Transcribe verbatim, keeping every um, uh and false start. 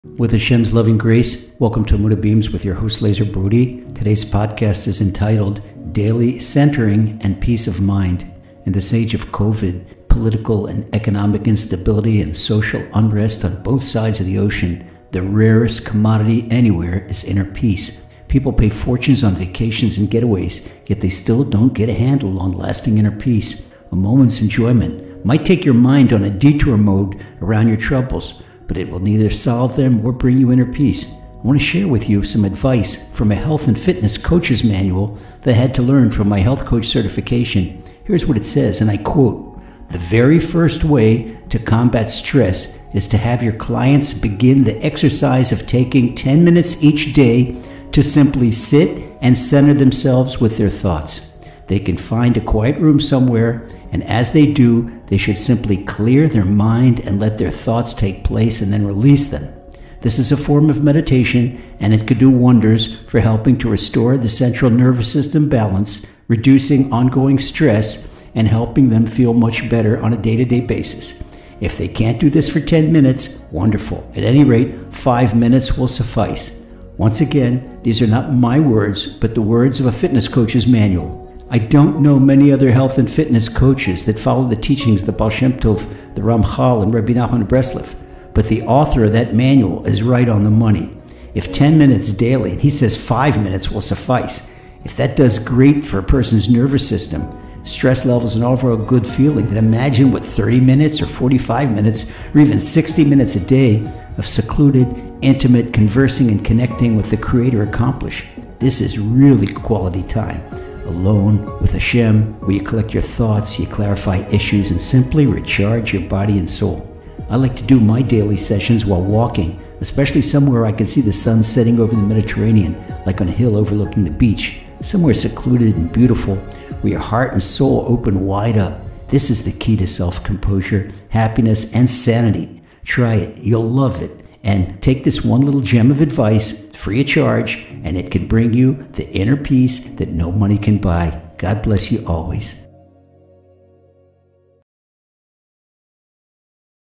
With Hashem's loving grace, welcome to Amuda Beams with your host Lazer Brody. Today's podcast is entitled Daily Centering and Peace of Mind. In this age of COVID, political and economic instability and social unrest on both sides of the ocean, the rarest commodity anywhere is inner peace. People pay fortunes on vacations and getaways, yet they still don't get a handle on lasting inner peace. A moment's enjoyment might take your mind on a detour mode around your troubles, but it will neither solve them or bring you inner peace. I want to share with you some advice from a health and fitness coach's manual that I had to learn from my health coach certification. Here's what it says, and I quote, "The very first way to combat stress is to have your clients begin the exercise of taking ten minutes each day to simply sit and center themselves with their thoughts. They can find a quiet room somewhere, and as they do, they should simply clear their mind and let their thoughts take place and then release them. This is a form of meditation, and it could do wonders for helping to restore the central nervous system balance, reducing ongoing stress, and helping them feel much better on a day-to-day basis. If they can't do this for ten minutes, wonderful. At any rate, five minutes will suffice." Once again, these are not my words, but the words of a fitness coach's manual. I don't know many other health and fitness coaches that follow the teachings of the Baal Shem Tov, the Ramchal, and Rabbi Nachman of Breslov, but the author of that manual is right on the money. If ten minutes daily, and he says five minutes will suffice, if that does great for a person's nervous system, stress levels, and overall good feeling, then imagine what thirty minutes or forty-five minutes or even sixty minutes a day of secluded, intimate conversing and connecting with the Creator accomplish. This is really quality time. Alone with Hashem, where you collect your thoughts, you clarify issues, and simply recharge your body and soul. I like to do my daily sessions while walking, especially somewhere I can see the sun setting over the Mediterranean, like on a hill overlooking the beach, somewhere secluded and beautiful, where your heart and soul open wide up. This is the key to self-composure, happiness, and sanity. Try it. You'll love it. And take this one little gem of advice, free of charge, and it can bring you the inner peace that no money can buy. God bless you always.